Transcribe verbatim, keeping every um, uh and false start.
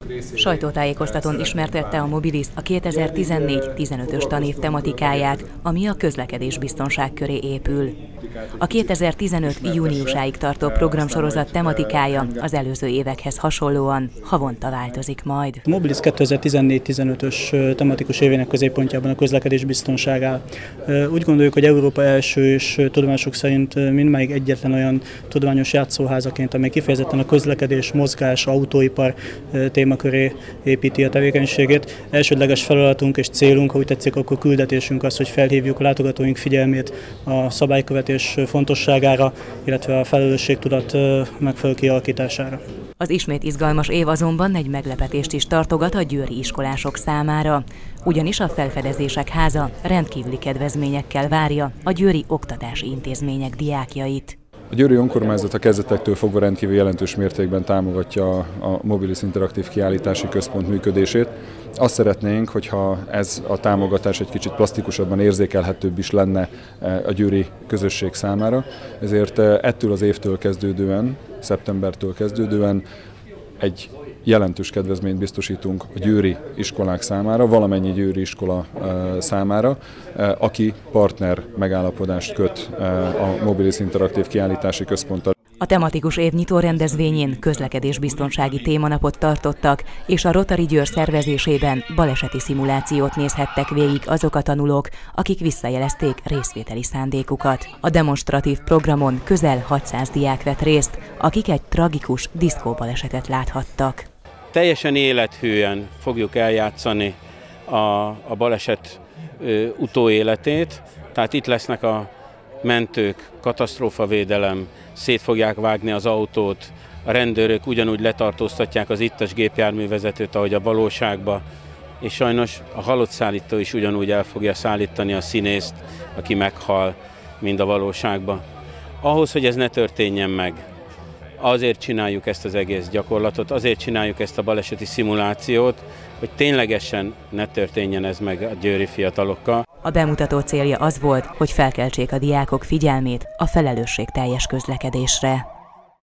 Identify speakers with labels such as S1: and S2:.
S1: Sajtótájékoztatón ismertette a Mobilis a kétezer-tizennégy tizenötös tanév tematikáját, ami a közlekedésbiztonság köré épül. A kétezer-tizenöt júniusáig tartó programsorozat tematikája az előző évekhez hasonlóan havonta változik majd.
S2: A Mobilis kétezer-tizennégy tizenötös tematikus évének középpontjában a közlekedésbiztonság áll. Úgy gondoljuk, hogy Európa első és tudomások szerint mindmáig egyetlen olyan tudományos játszóházaként, amely kifejezetten a közlekedés, mozgás, autóipar témaköré építi a tevékenységét. Elsődleges feladatunk és célunk, ha úgy tetszik, akkor küldetésünk az, hogy felhívjuk a látogatóink figyelmét a szabálykövetés fontosságára, illetve a felelősségtudat megfelelő kialakítására.
S1: Az ismét izgalmas év azonban egy meglepetést is tartogat a győri iskolások számára, ugyanis a Felfedezések Háza rendkívüli kedvezményekkel várja a győri oktatási intézmények diákjait.
S3: A győri önkormányzat a kezdetektől fogva rendkívül jelentős mértékben támogatja a Mobilis Interaktív Kiállítási Központ működését. Azt szeretnénk, hogyha ez a támogatás egy kicsit plastikusabban érzékelhetőbb is lenne a győri közösség számára. Ezért ettől az évtől kezdődően, szeptembertől kezdődően egy jelentős kedvezményt biztosítunk a győri iskolák számára, valamennyi győri iskola számára, aki partner megállapodást köt a Mobilis Interaktív Kiállítási Központtal.
S1: A tematikus évnyitó rendezvényén közlekedésbiztonsági témanapot tartottak, és a Rotary Győr szervezésében baleseti szimulációt nézhettek végig azok a tanulók, akik visszajelezték részvételi szándékukat. A demonstratív programon közel hatszáz diák vett részt, akik egy tragikus diszkóbalesetet láthattak.
S4: Teljesen élethűen fogjuk eljátszani a, a baleset ö, utóéletét, tehát itt lesznek a mentők, katasztrófavédelem, szét fogják vágni az autót, a rendőrök ugyanúgy letartóztatják az ittas gépjárművezetőt, ahogy a valóságban, és sajnos a halott szállító is ugyanúgy el fogja szállítani a színészt, aki meghal, mint a valóságban. Ahhoz, hogy ez ne történjen meg, azért csináljuk ezt az egész gyakorlatot, azért csináljuk ezt a baleseti szimulációt, hogy ténylegesen ne történjen ez meg a győri fiatalokkal.
S1: A bemutató célja az volt, hogy felkeltsék a diákok figyelmét a felelősségteljes közlekedésre.